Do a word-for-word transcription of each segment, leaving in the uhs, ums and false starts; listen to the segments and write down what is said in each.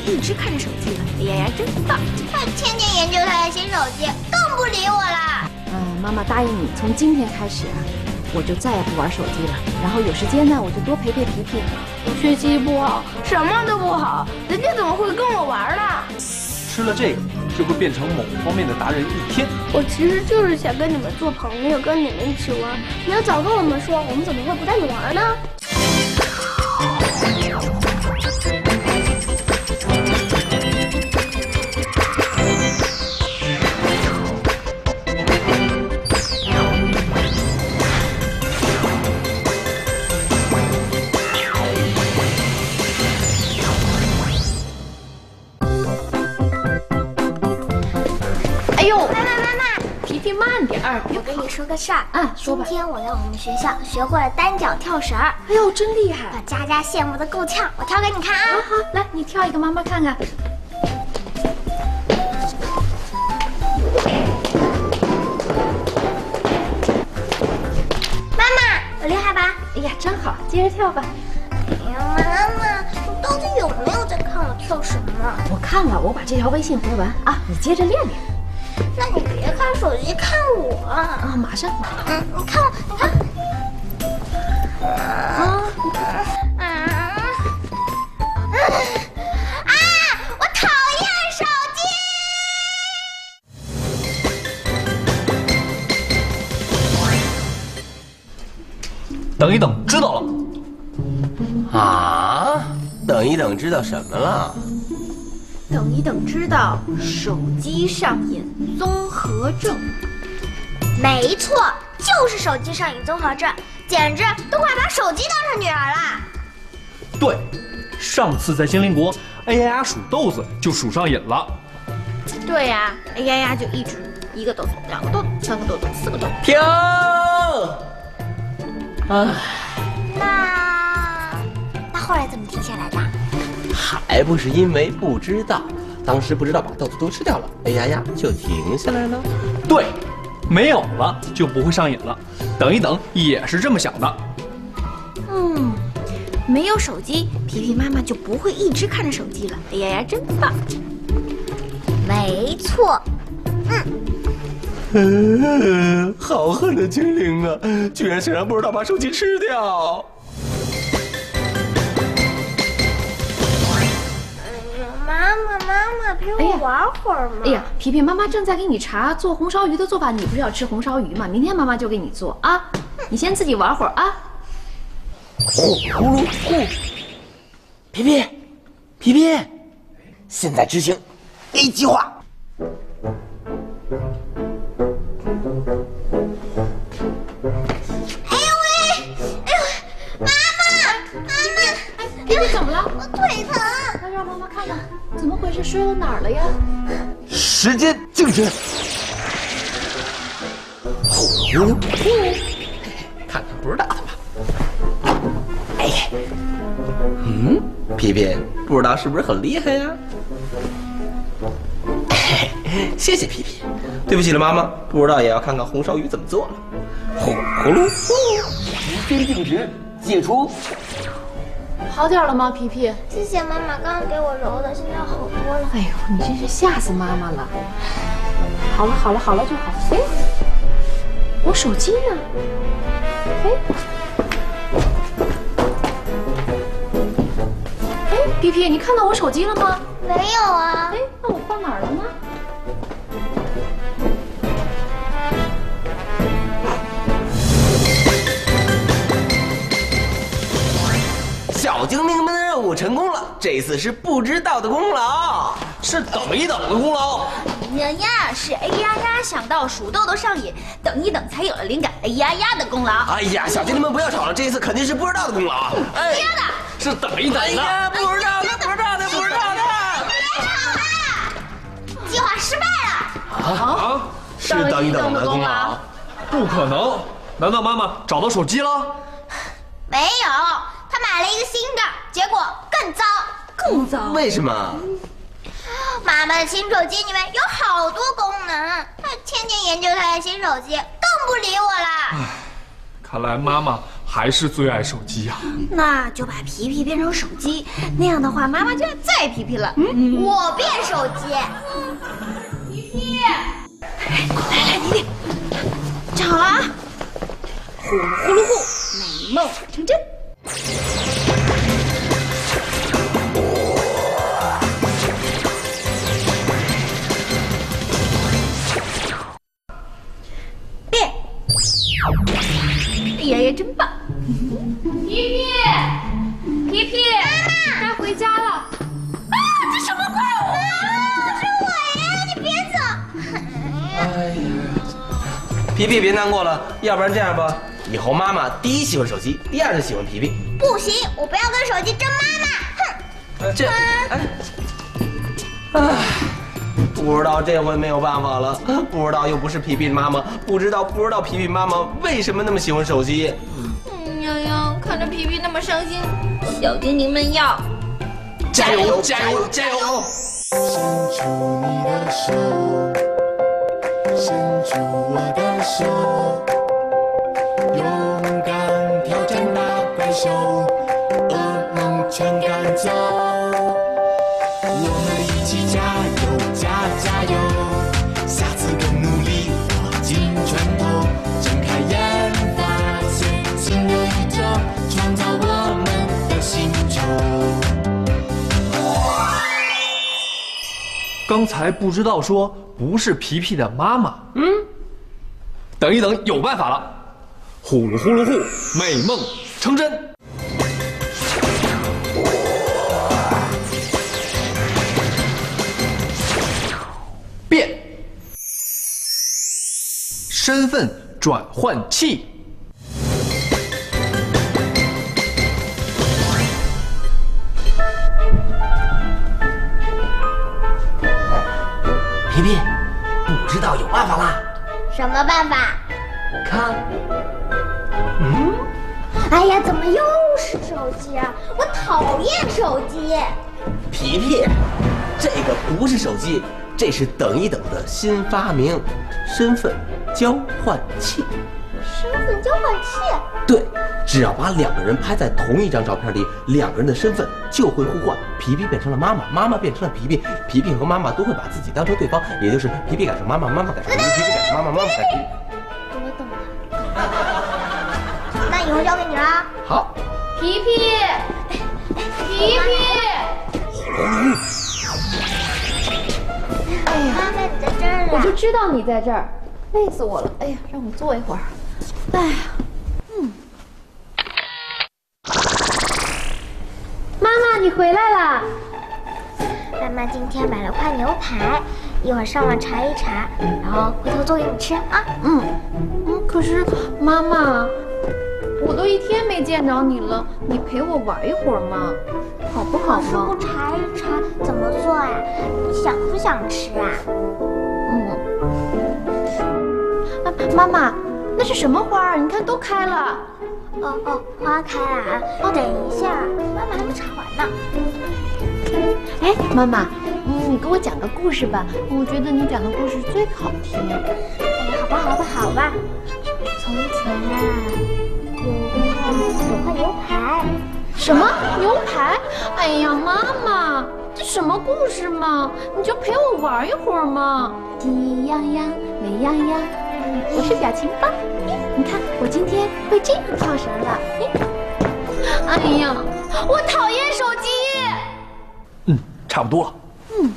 一直看着手机了。哎呀呀，真棒！ 他天天研究他的新手机，更不理我了。 嗯，妈妈答应你，从今天开始啊，我就再也不玩手机了。然后有时间呢，我就多陪陪皮皮。 学习不好，什么都不好，人家怎么会跟我玩呢？ 吃了这个就会变成某方面的达人一天。 我其实就是想跟你们做朋友，跟你们一起玩。你要早跟我们说，我们怎么会不带你玩呢？ 慢点儿， 我跟你说个事儿啊，说吧。 今天我在我们学校学会了单脚跳绳儿， 哎呦，真厉害！ 把佳佳羡慕的够呛。我跳给你看啊！ 好好，来，你跳一个，妈妈看看。 妈妈，我厉害吧？ 哎呀，真好，接着跳吧。 哎呀，妈妈，你到底有没有在看我跳绳啊？ 我看了，我把这条微信回完啊，你接着练练。 那你别看手机，看我啊！马上。 嗯，你看我，你看。啊啊啊！我讨厌手机。等一等，知道了。 啊？等一等，知道什么了？ 等一等，知道手机上瘾综合症。 没错，就是手机上瘾综合症，简直都快把手机当成女儿了。 对，上次在精灵国，哎呀呀数豆子就数上瘾了。 对呀、啊，哎呀呀就一直一个豆子，两个豆子，三个豆子，四个豆子。 停！唉， 那那后来怎么停下来的？ 还不是因为不知道，当时不知道把豆子都吃掉了，哎呀呀就停下来了。 对，没有了就不会上瘾了。等一等也是这么想的。 嗯，没有手机，皮皮妈妈就不会一直看着手机了。哎呀呀，真棒！ 没错， 嗯，好狠的精灵啊，居然想让不知道把手机吃掉。 妈妈，妈妈，陪我玩会儿嘛！ 哎呀，皮皮妈妈正在给你查做红烧鱼的做法，你不是要吃红烧鱼吗？明天妈妈就给你做啊，你先自己玩会儿啊。 呼噜呼，皮皮，皮皮，现在执行 A 计划。 哎呦喂！哎呦，妈妈，妈妈， 皮皮怎么了？ 我腿疼。 来让妈妈看看，怎么回事？摔到哪儿了呀？ 时间静止。呼噜呼，看看不知道的吧。哎，嗯，皮皮，不知道是不是很厉害呀？谢谢皮皮，对不起了妈妈，不知道也要看看红烧鱼怎么做了。呼呼噜呼，时间静止，解除。 好点了吗，皮皮？ 谢谢妈妈，刚刚给我揉的，现在好多了。 哎呦，你真是吓死妈妈了！好了好了好了就好。哎，我手机呢？哎，哎，皮皮，你看到我手机了吗？ 没有啊。 哎，那我放哪儿了呢？ 小精灵们的任务成功了，这次是不知道的功劳， 是等一等的功劳。 呀呀，是哎呀呀想到数豆豆上瘾，等一等才有了灵感，哎呀呀的功劳。 哎呀，小精灵们不要吵了，这一次肯定是不知道的功劳啊！哎呀的， 是等一等的。 哎呀，不知道的，不知道的，不知道的。 别吵了，计划失败了。 啊， 是等一等的功劳？ 不可能！难道妈妈找到手机了？ 没有，他买了一个新的，结果更糟。 更糟？ 为什么？ 妈妈的新手机里面有好多功能，她天天研究她的新手机，更不理我了。 看来妈妈还是最爱手机呀、啊。 那就把皮皮变成手机，那样的话，妈妈就要载皮皮了。 嗯，我变手机。 皮皮，来来，皮皮，站好了啊！呼噜呼噜呼，美梦成真。变！爷爷真棒！ 皮皮，皮皮，该回家了。 啊！这什么怪物啊！是我呀！你别走！ 哎呀，皮皮别难过了，要不然这样吧，以后妈妈第一喜欢手机，第二就喜欢皮皮。 不行，我不要跟手机争妈妈！哼！ 这，哎，唉。不知道这回没有办法了，不知道又不是皮皮的妈妈，不知道不知道皮皮妈妈为什么那么喜欢手机。 嗯，洋洋看着皮皮那么伤心，小精灵们要加油加油加油！ 伸出你的手，伸出我的手，勇敢挑战那怪兽，噩梦全赶走。我们一起加油加加油，下次更努力，握紧拳头，睁开眼发现新的宇宙，创造我们的星球。 刚才不知道说不是皮皮的妈妈，嗯，等一等，有办法了！呼噜呼噜呼，美梦成真。变，身份转换器。 皮皮，不知道有办法啦？ 什么办法？ 看，嗯， 哎呀，怎么又是手机啊？我讨厌手机！ 皮皮，这个不是手机，这是等一等的新发明——身份交换器。 身份交换器？ 对，只要把两个人拍在同一张照片里，两个人的身份就会互换。皮皮变成了妈妈，妈妈变成了皮皮，皮皮和妈妈都会把自己当成对方，也就是皮皮改成妈妈，妈妈改成皮皮，皮皮改成妈妈，妈妈改成皮皮。 我懂了。那以后交给你啦。 好。 皮皮，皮皮。 哎呀，妈妈你在这儿啊！ 我就知道你在这儿，累死我了。哎呀，让我坐一会儿。哎呀，嗯。妈妈，你回来啦！ 妈妈今天买了块牛排，一会儿上网查一查，然后回头做给你吃啊。 嗯嗯，可是妈妈，我都一天没见着你了，你陪我玩一会儿嘛，好不好可是嘛？ 不查一查怎么做呀？你想不想吃啊？ 嗯。啊，妈妈，那是什么花儿？你看都开了。 哦哦，花开了啊！哦，等一下，妈妈还没查完呢。 哎，妈妈，嗯，你给我讲个故事吧，我觉得你讲的故事最好听。 哎呀，好吧，好吧，好吧。从前啊，有块有块牛排。 什么牛排？哎呀，妈妈，这什么故事嘛？你就陪我玩一会儿嘛。喜羊羊，美羊羊，我是表情包。你看，我今天会这样跳绳了。哎呀，我讨厌手机。 嗯，差不多了。 嗯。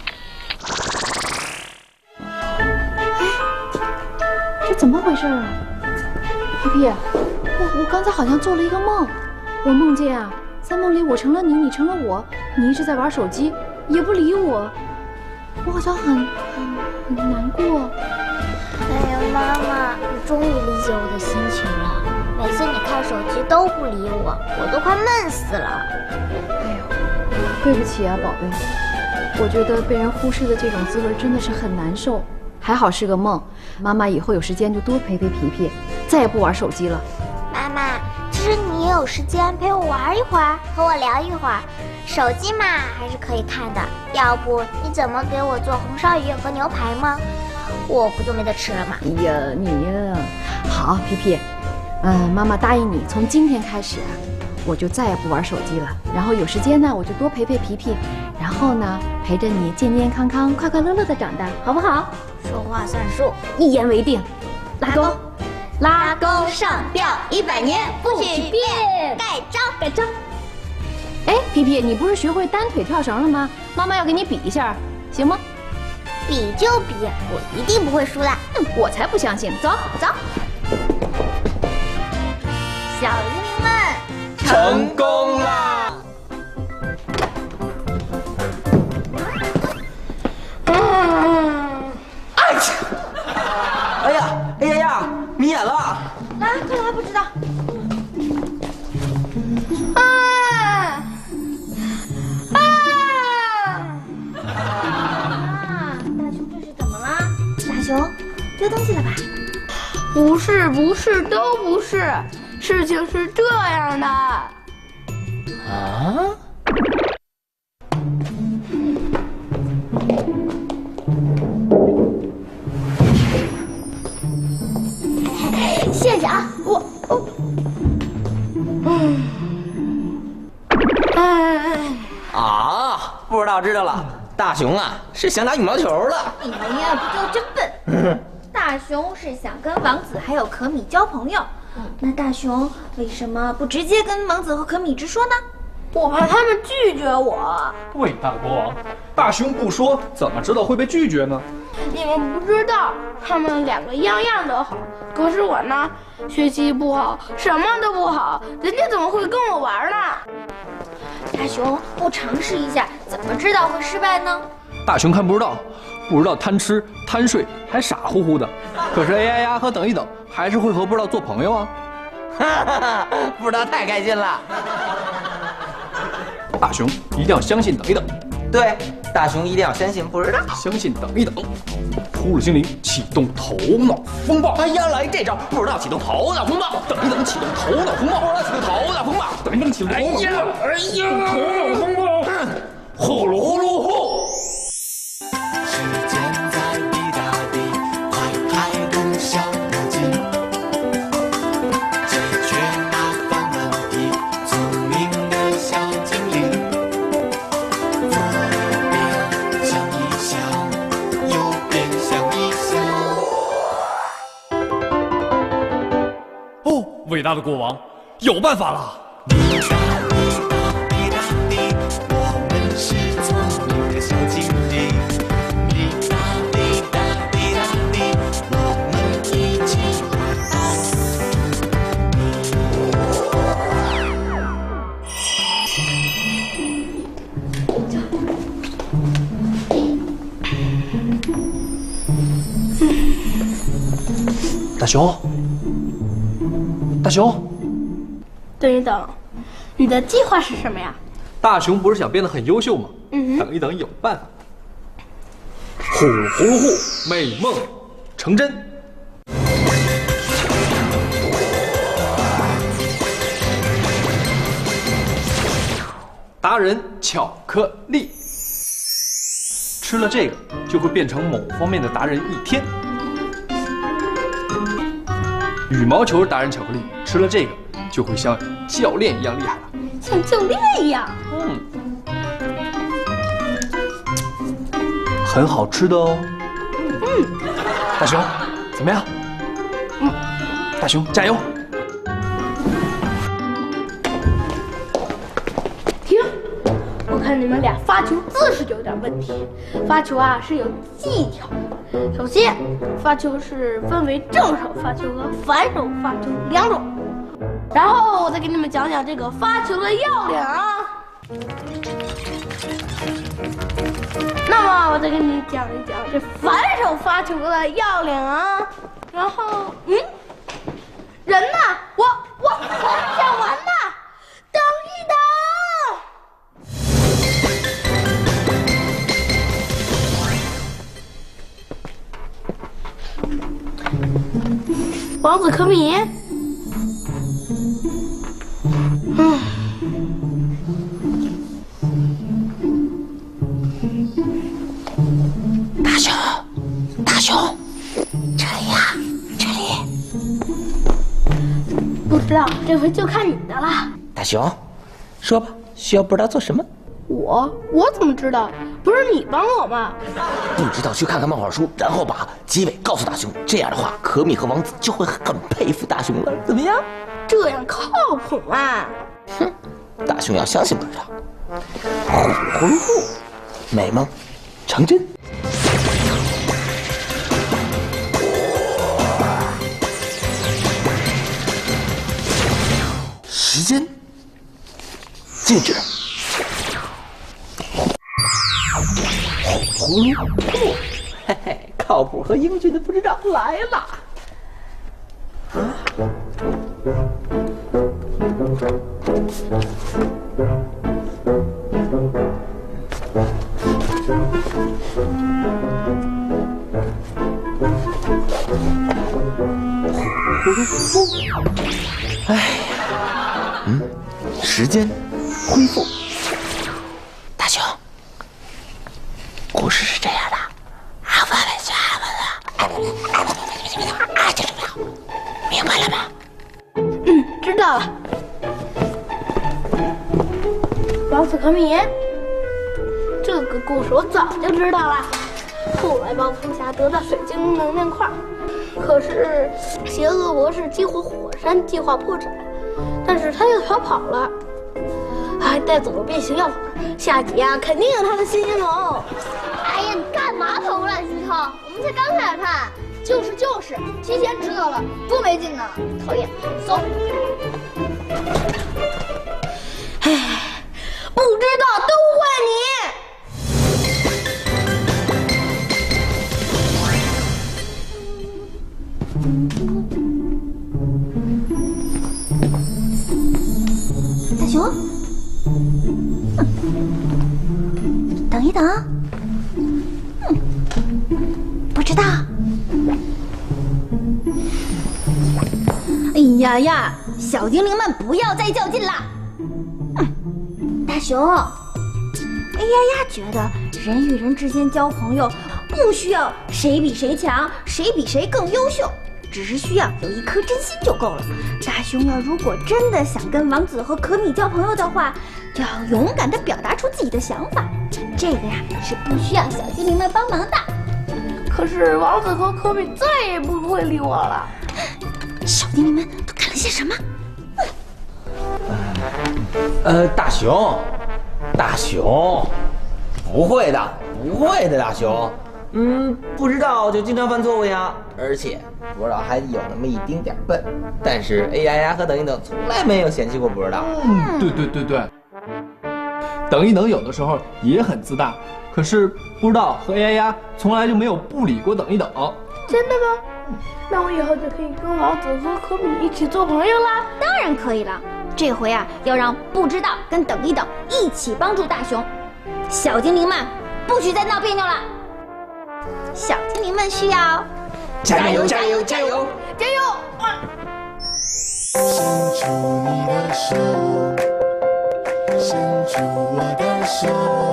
哎，这怎么回事啊？皮皮，我我刚才好像做了一个梦，我梦见啊，在梦里我成了你，你成了我，你一直在玩手机，也不理我，我好像很很很难过。 哎呀，妈妈，你终于理解我的心情了。每次你看手机都不理我，我都快闷死了。 哎呦，对不起啊，宝贝，我觉得被人忽视的这种滋味真的是很难受。还好是个梦，妈妈以后有时间就多陪陪皮皮，再也不玩手机了。 妈妈，其实你也有时间陪我玩一会儿，和我聊一会儿。手机嘛，还是可以看的。要不你怎么给我做红烧鱼和牛排吗？我不就没得吃了吗？ 哎呀，你呀，好，皮皮， 嗯，妈妈答应你，从今天开始啊，我就再也不玩手机了。然后有时间呢，我就多陪陪皮皮，然后呢，陪着你健健康康、快快乐乐的长大，好不好？ 说话算数， 一言为定。拉钩， 拉钩上吊，一百年不许变。盖章， 盖章。哎，皮皮，你不是学会单腿跳绳了吗？妈妈要给你比一下，行吗？ 比就比，我一定不会输的。 嗯，我才不相信。走走。 小精灵们， 成功啦！哎呀！哎呀！哎呀呀！迷眼了！ 啊，快来，不知道。 啊啊！ 啊！大熊这是怎么了？大熊丢东西了吧？ 不是，不是，都不是。事情是这样的。 啊？ 谢谢啊，我我， 嗯，哎， 啊，不知道知道了，大熊啊是想打羽毛球了。 你们呀不就真笨？大熊是想跟王子还有可米交朋友，那大熊为什么不直接跟王子和可米直说呢？ 我怕他们拒绝我。 伟大的国王，大熊不说，怎么知道会被拒绝呢？ 你们不知道，他们两个样样都好，可是我呢，学习不好，什么都不好，人家怎么会跟我玩呢？ 大熊不尝试一下，怎么知道会失败呢？ 大熊看不知道，不知道贪吃贪睡，还傻乎乎的。可是哎呀呀和等一等，还是会和不知道做朋友啊。 哈哈哈，不知道太开心了。 大熊一定要相信等一等。 对，大熊一定要相信不知道， 相信等一等。呼噜精灵启动头脑风暴。 哎呀，来这招，不知道启动头脑风暴。 等一等启动头脑风暴。 不知道启动头脑风暴。 等一等启动头脑风暴。 哎呀，头脑风暴。 呼噜呼噜呼。 时间在滴答滴，快开动小脑筋，解决麻烦问题，聪明的小精灵。左边想一想，右边想一想。 哦，伟大的国王，有办法了！ 滴答滴答滴答滴，我们是聪明的小精灵。滴答滴答滴答滴，我们一起玩。 大熊，大熊， 等一等，你的计划是什么呀？ 大熊不是想变得很优秀吗？ 嗯哼， 等一等，有办法。呼噜呼噜呼，美梦成真。达人巧克力，吃了这个就会变成某方面的达人一天。羽毛球达人巧克力，吃了这个就会像教练一样厉害了。 像教练一样。 嗯，很好吃的哦。嗯，大熊，怎么样？嗯，大熊加油！ 停！我看你们俩发球姿势有点问题。发球啊是有技巧的。首先，发球是分为正手发球和反手发球两种。然后我再给你们讲讲这个发球的要领啊。那么我再给你讲一讲这反手发球的要领啊。然后，嗯，人呢？我我我还没讲完呢，等一等。王子可米，嗯， 大熊，大熊，这里呀、啊，这里。 回就看你的了。 大熊，说吧，需要不知道做什么？ 我我怎么知道？不是你帮我吗？ 不知道去看看漫画书，然后把结尾告诉大熊。这样的话，可米和王子就会很佩服大熊了。怎么样？ 这样靠谱吗？ 哼，大熊要相信不知道。呼噜呼噜呼，美梦成真。时间静止。呼噜呼，嘿嘿，靠谱和英俊的不知道来了。啊！哎呀，嗯，时间恢复。大熊，故事是这样的，啊，我们家的，啊，这重要，明白了吗？ 嗯，知道了。王子和米，这个故事我早就知道了。后来暴风侠得到水晶能量块，可是邪恶博士激活火山计划破产，但是他又逃跑了，还带走了变形药法。下集啊，肯定有他的新阴谋。 哎呀，你干嘛头不乱剧透？我们才刚开始看。 就是就是，提前知道了，多没劲呢！讨厌，走。 唉，不知道都怪你。 大熊，嗯、等一等，嗯，不知道。 哎呀呀，小精灵们不要再较劲啦！ 嗯，大熊，哎呀呀，觉得人与人之间交朋友，不需要谁比谁强，谁比谁更优秀，只是需要有一颗真心就够了。大熊要如果真的想跟王子和可米交朋友的话，就要勇敢地表达出自己的想法。这个呀，是不需要小精灵们帮忙的。 可是王子和可米再也不会理我了。 小精灵们都干了些什么？ 呃，大熊，大熊，不会的，不会的，大熊。嗯，不知道就经常犯错误呀，而且不知道还有那么一丁点笨。但是 A 呀呀和等一等从来没有嫌弃过不知道。 嗯，对对对对。等一等有的时候也很自大，可是不知道和 A 呀呀从来就没有不理过等一等。 真的吗？那我以后就可以跟王子和可米一起做朋友啦。 当然可以了。这回啊，要让不知道跟等一等一起帮助大熊。小精灵们不许再闹别扭了。小精灵们需要加油加油加油加油！啊、 伸出你的手，伸出我的手，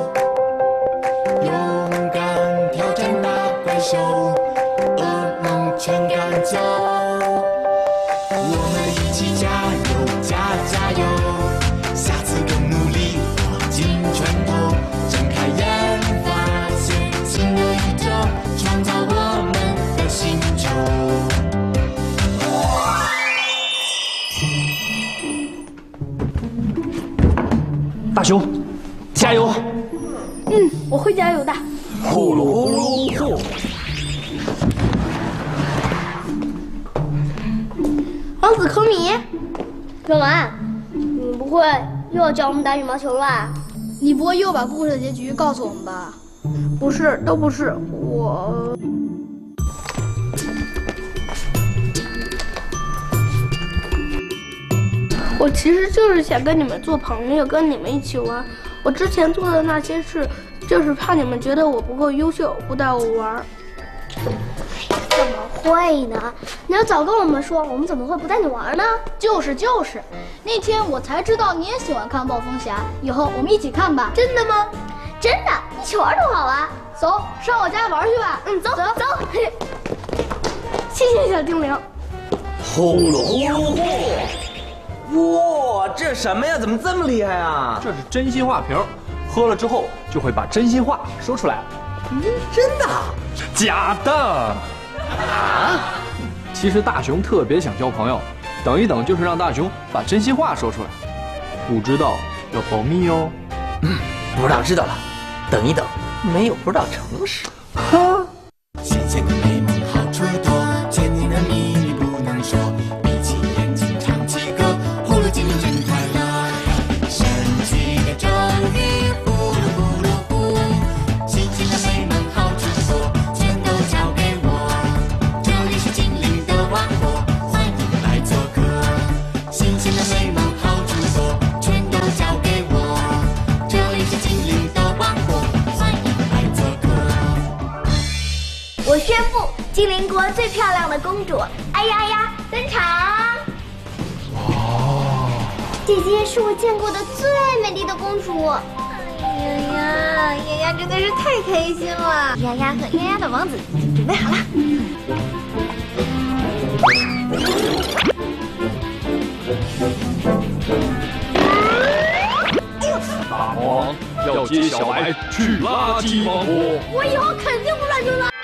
勇敢挑战大怪兽，噩梦全赶走。我们一起加油加加油，下次更努力，握紧拳头，睁开眼发现新的宇宙，创造我们的星球。 大熊，加油！ 嗯，我会加油的。 呼噜呼噜呼。 王子可米， 干嘛？你不会又要教我们打羽毛球了吧？你不会又把故事的结局告诉我们吧？ 不是，都不是我。我其实就是想跟你们做朋友，跟你们一起玩。我之前做的那些事，就是怕你们觉得我不够优秀，不带我玩。 怎么会呢？你要早跟我们说，我们怎么会不带你玩呢？就是就是，那天我才知道你也喜欢看暴风侠，以后我们一起看吧。真的吗？真的，一起玩多好啊！走，上我家玩去吧。嗯，走走走。 谢谢小精灵。 呼噜呼噜呼。 哇，这什么呀？怎么这么厉害啊？ 这是真心话瓶，喝了之后就会把真心话说出来。 嗯，真的？ 假的。啊？其实大熊特别想交朋友，等一等就是让大熊把真心话说出来。不知道要保密哦。 嗯，不知道知道了。等一等，没有不知道诚实。 哈。 新鲜的美梦好处多，千年的秘密不能说。闭起眼睛唱起歌，呼噜精灵真快乐。神奇的咒语，呼噜呼噜呼。新鲜的美梦好处多，全都交给我。这里是精灵的王国，欢迎来做客。新鲜的美梦好处多，全都交给我。这里是精灵的王国，欢迎来做客。 我宣布，精灵国最漂亮的公主哎呀呀登场！ 哇！ 姐姐是我见过的最美丽的公主。 哎呀呀，丫丫真的是太开心了！丫丫和丫丫的王子已经准备好了。 大魔王要接小白去垃圾王国。 我以后肯定不乱丢垃圾。